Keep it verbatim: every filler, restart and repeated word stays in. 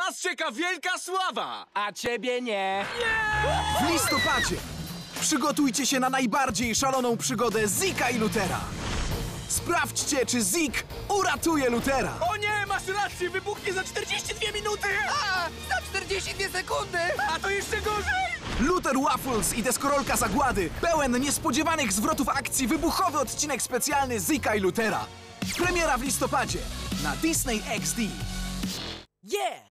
Was czeka wielka sława! A ciebie nie. W listopadzie przygotujcie się na najbardziej szaloną przygodę Zika i Lutera. Sprawdźcie, czy Zik uratuje Lutera. O nie, masz rację, wybuchnie za czterdzieści dwie minuty! A, za czterdzieści dwie sekundy. A to jeszcze gorzej! Luther Waffles i deskorolka zagłady. Pełen niespodziewanych zwrotów akcji wybuchowy odcinek specjalny Zika i Lutera. Premiera w listopadzie na Disney X D. Yeah!